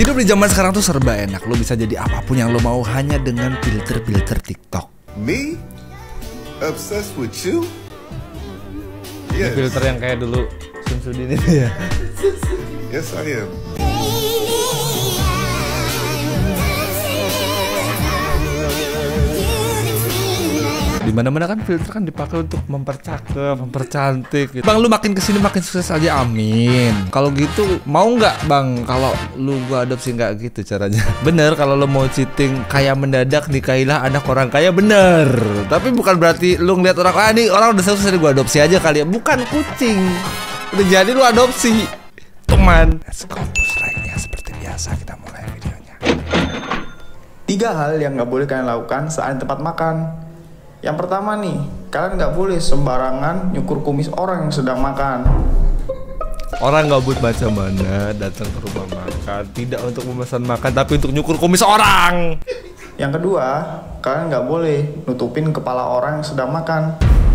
Hidup di zaman sekarang tuh serba enak. Lo bisa jadi apapun yang lo mau hanya dengan filter-filter TikTok. Me? Obsessed with you? Yes. Filter yang kayak dulu Syamsuddin itu ya. Yes, I am. Dimana-mana kan filter kan dipakai untuk mempercakep, mempercantik gitu. Bang, lu makin kesini makin sukses aja, amin. Kalau gitu mau nggak bang? Kalau lu gua adopsi nggak gitu caranya? Bener, kalau lu mau cheating kaya mendadak nikahilah anak orang kaya, bener. Tapi bukan berarti lu ngeliat orang, ini orang udah sukses gua adopsi aja kali ya. Bukan kucing, udah jadi lu adopsi, teman. Let's go, like-nya seperti biasa kita mulai videonya. 3 hal yang nggak boleh kalian lakukan saat di tempat makan. Yang pertama nih, kalian nggak boleh sembarangan nyukur kumis orang yang sedang makan. Orang gabut macam mana datang ke rumah makan, tidak untuk memesan makan tapi untuk nyukur kumis orang. Yang kedua, kalian nggak boleh nutupin kepala orang yang sedang makan,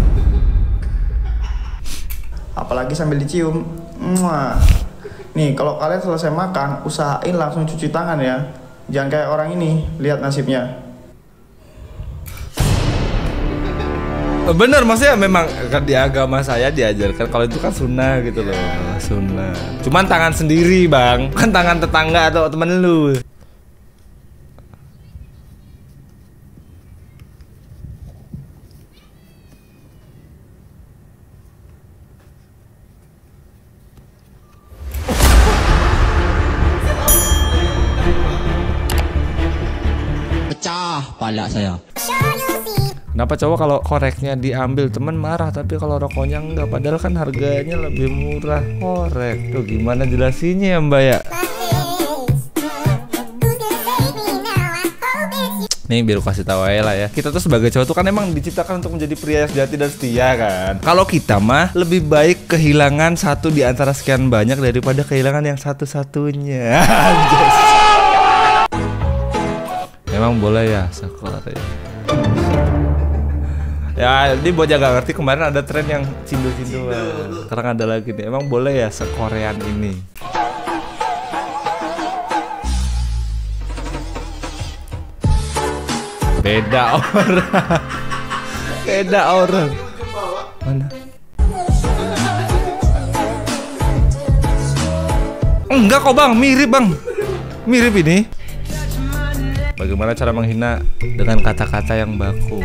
apalagi sambil dicium. Mwah. Nih, kalau kalian selesai makan, usahain langsung cuci tangan ya. Jangan kayak orang ini, lihat nasibnya. Bener, maksudnya memang kan di agama saya diajarkan kalau itu kan sunnah gitu loh, sunnah. Cuman tangan sendiri bang, kan tangan tetangga atau temen lu. Pecah pala saya. Kenapa cowok kalau koreknya diambil temen marah, tapi kalau rokoknya enggak, padahal kan harganya lebih murah korek. Tuh gimana jelasinnya ya mbak ya? Nih biar kasih tahu aja lah ya. Kita tuh sebagai cowok tuh kan emang diciptakan untuk menjadi pria sejati dan setia kan. Kalau kita mah lebih baik kehilangan satu di antara sekian banyak daripada kehilangan yang satu-satunya. Emang boleh ya sekolah ya. Ya, ini buat jaga ngerti, kemarin ada tren yang cindu-cinduan. Sekarang ada lagi nih, emang boleh ya se-Korean ini? Beda orang. Beda orang. Mana? Enggak kok bang, mirip bang. Mirip ini. Bagaimana cara menghina dengan kata-kata yang baku?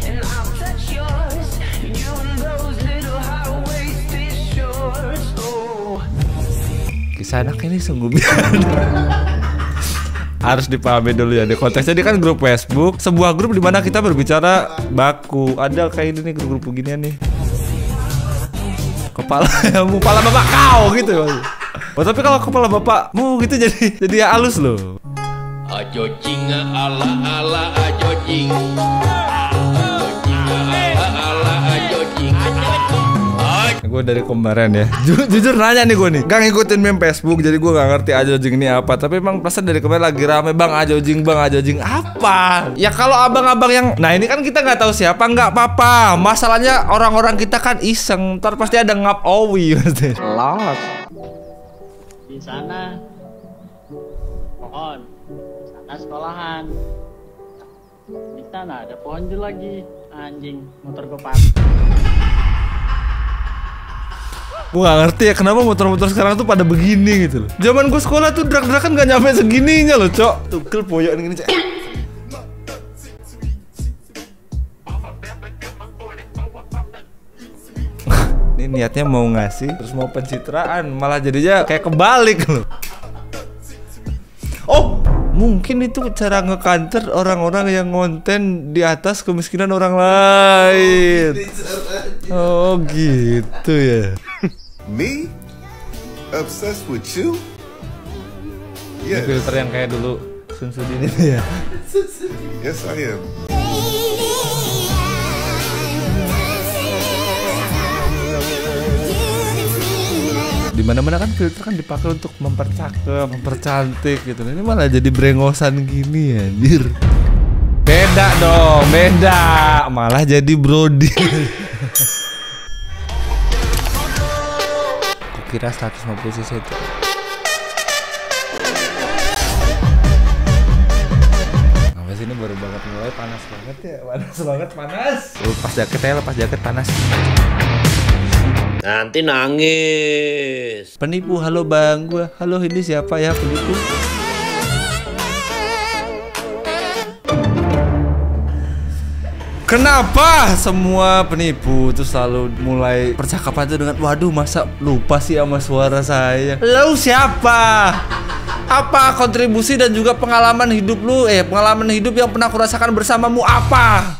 Kisah anak ini sungguh biasa. Harus dipahami dulu ya, di konteksnya dia kan grup Facebook, sebuah grup di mana kita berbicara baku. Ada kayak ini nih, grup-grup beginian nih. Kepala bapak kau gitu. Oh, tapi kalau kepala bapakmu gitu jadi ya halus loh. Ajo jinga ala ajo jing. Gue dari kemarin ya, jujur nanya nih gue nih, gak ngikutin meme Facebook, jadi gue gak ngerti Ajojing ini apa. Tapi emang pesan dari kemarin lagi rame, bang Ajojing apa? Ya kalau abang-abang yang, nah ini kan kita nggak tahu siapa, nggak apa-apa. Masalahnya orang-orang kita kan iseng, ntar pasti ada ngap owi pasti. Los. Di sana pohon, di sana sekolahan, di sana ada pohon juga lagi. Anjing, motor gue patah. Gue gak ngerti ya kenapa motor-motor sekarang tuh pada begini gitu loh. Zaman gue sekolah tuh drag-dragan gak nyampe segininya loh cok. Tuh kel poyok gini cok. Ini niatnya mau ngasih terus mau pencitraan, malah jadinya kayak kebalik loh. Oh, mungkin itu cara nge-counter orang-orang yang ngonten di atas kemiskinan orang lain. Oh gitu ya. Me? Obsessed with you? Yes. Filter yang kayak dulu Syamsuddin itu ya. Yes, I am. Dimana-mana kan filter kan dipakai untuk mempercakep, mempercantik gitu. Ini malah jadi brengosan gini ya, anjir. Beda dong, beda. Malah jadi brody. Kira 150 cc itu. Panas banget ya, panas. Lepas jaket ya, lepas jaket panas. Nanti nangis. Penipu, halo bang, halo ini siapa ya penipu? Kenapa semua penipu tuh selalu mulai percakapan itu dengan waduh masa lupa sih sama suara saya? Lu siapa? Apa kontribusi dan juga pengalaman hidup lu? Pengalaman hidup yang pernah kurasakan bersamamu apa?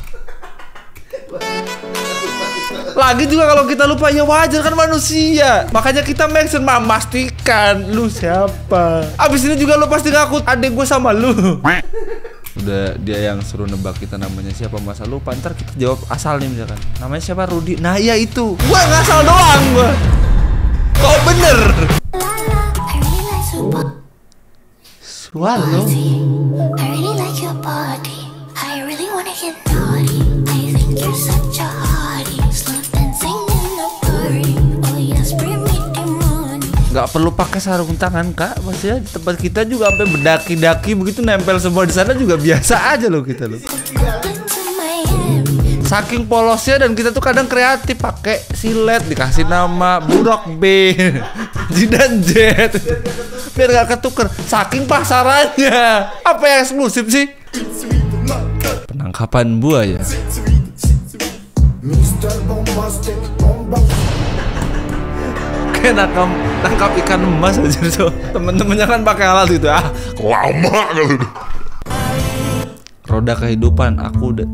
Lagi juga kalau kita lupa ya wajar kan manusia. Makanya kita mention memastikan lu siapa. Abis ini juga lu pasti ngaku adik gue sama lu. Udah dia yang suruh nebak kita namanya siapa, masa lupa. Ntar kita jawab asal nih misalkan namanya siapa, Rudi. Nah iya itu. Gua ngasal doang gua. Kok bener? Swallow. Gak perlu pakai sarung tangan kak, maksudnya di tempat kita juga sampai berdaki-daki begitu nempel semua di sana juga biasa aja loh kita loh. Saking polosnya dan kita tuh kadang kreatif pakai silet dikasih nama Burok B, Jidan Z, biar gak ketuker. Saking pasarannya, apa yang eksklusif sih? Penangkapan buaya. Kayak nangkap ikan emas aja tuh. Temen-temennya kan pakai alat gitu. Lama kali. Roda kehidupan aku udah.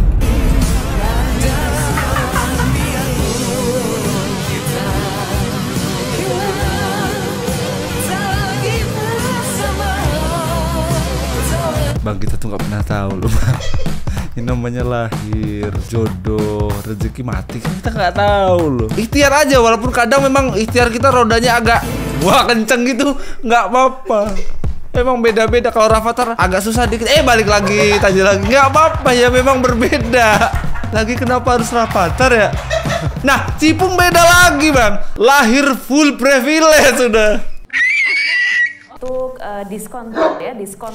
Bang kita tuh nggak pernah tahu loh bang. Ini namanya lahir, jodoh, rezeki mati kan kita nggak tahu loh. Ikhtiar aja walaupun kadang memang ikhtiar kita rodanya agak wah kenceng gitu, nggak apa-apa. Emang beda-beda. Kalau Rafathar agak susah dikit, balik lagi, tanya lagi, nggak apa-apa ya memang berbeda. Lagi kenapa harus Rafathar ya? Nah Cipung beda lagi bang, lahir full privilege sudah. Untuk diskon ya, diskon.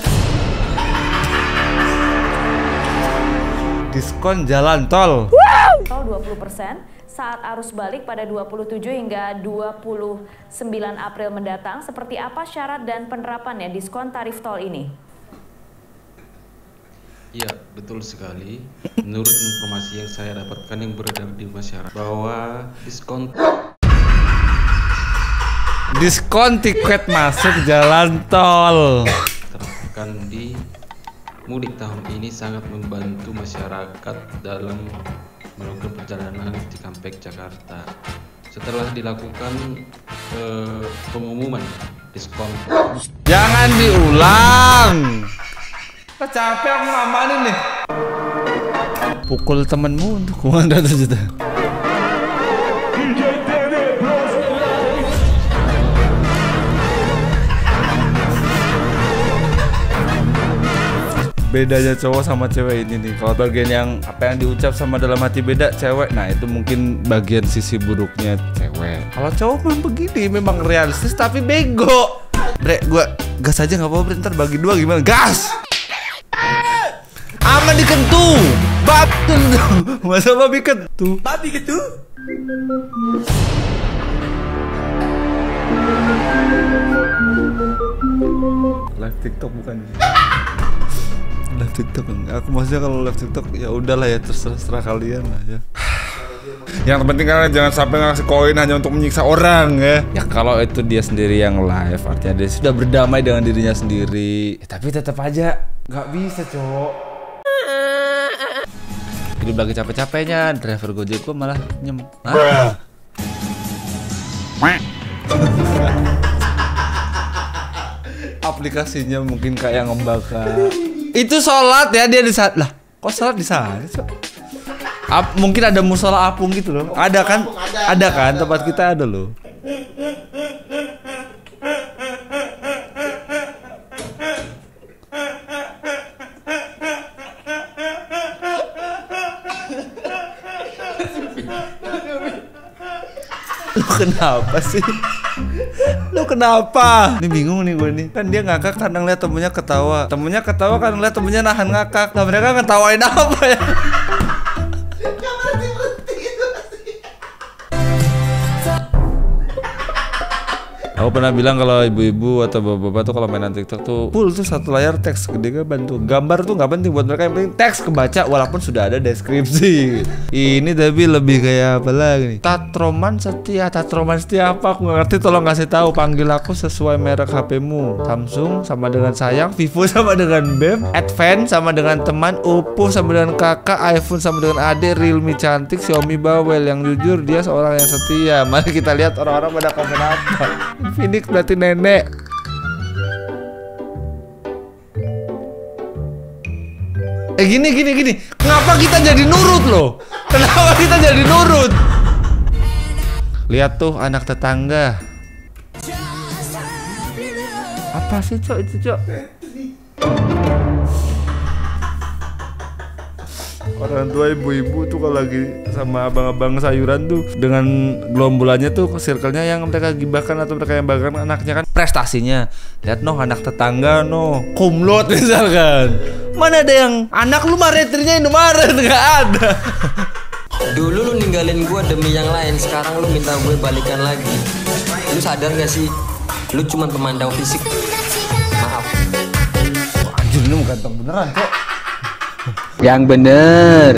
Diskon jalan tol. Tol 20% saat arus balik pada 27 hingga 29 April mendatang. Seperti apa syarat dan penerapannya diskon tarif tol ini? Iya, betul sekali. Menurut informasi yang saya dapatkan yang beredar di masyarakat bahwa diskon tiket masuk jalan tol terapkan di mudik tahun ini sangat membantu masyarakat dalam melakukan perjalanan di Cikampek, Jakarta. Setelah dilakukan pengumuman diskon. Jangan diulang. Capek aku ngamanin nih. Pukul temenmu untuk uang 200 juta. Bedanya cowok sama cewek ini nih. Kalau bagian yang apa yang diucap sama dalam hati beda cewek, nah itu mungkin bagian sisi buruknya cewek. Kalau cowok memang begini, memang realistis tapi bego. Bre, gua gas aja nggak apa-apa, ntar bagi dua gimana? Gas! Aman dikentu, bab kentu, masa babi kentu? Babi kentu? Live TikTok bukan? Live TikTok enggak. Aku maksudnya kalau live TikTok ya udahlah ya, terserah kalian lah ya. Yang penting kalian jangan sampai ngasih koin hanya untuk menyiksa orang ya. Ya kalau itu dia sendiri yang live, artinya dia sudah berdamai dengan dirinya sendiri. Tapi tetap aja nggak bisa cowok. Hidup lagi capek-capeknya, driver Gojek gua malah nyem. Aplikasinya mungkin kayak ngembangkan. Itu sholat ya, dia di saat lah. Kok sholat di sana? Mungkin ada musola apung gitu loh. Ada kan? Ada kan? Tempat kita ada loh. Lu kenapa sih? Lu kenapa? Ini bingung nih gue nih. Kan dia ngakak karena ngeliat temennya ketawa. Temennya ketawa karena ngeliat temennya nahan ngakak. Nah mereka ngetawain apa ya? Aku pernah bilang kalau ibu-ibu atau bapak-bapak tuh kalau mainan TikTok tuh full tuh satu layar teks, gede kan bantu. Gambar tuh nggak penting buat mereka, yang penting teks kebaca walaupun sudah ada deskripsi. Ini tapi lebih kayak apa lagi nih? Tatroman setia apa? Aku nggak ngerti, tolong kasih tahu. Panggil aku sesuai merek HP-mu. Samsung sama dengan sayang, Vivo sama dengan Beb, Advance sama dengan teman, Oppo sama dengan kakak, iPhone sama dengan adik, Realme cantik, Xiaomi bawel. Yang jujur dia seorang yang setia. Mari kita lihat orang-orang pada komen apa. Phoenix berarti nenek. Gini. Kenapa kita jadi nurut loh? Kenapa kita jadi nurut? Lihat tuh anak tetangga. Apa sih Cok itu Cok? Orang tua ibu-ibu tuh kalau lagi sama abang-abang sayuran tuh dengan gelombolannya tuh circle-nya yang mereka gibahkan atau mereka yang banggakan anaknya kan prestasinya. Lihat noh anak tetangga noh kumlot misalkan. Mana ada yang anak lu maretrinya Indomaret, nggak ada. Dulu lu ninggalin gue demi yang lain, sekarang lu minta gue balikan lagi. Lu sadar gak sih? Lu cuma pemandang fisik. Maaf. Anjir ini mau ganteng beneran kok. Yang bener.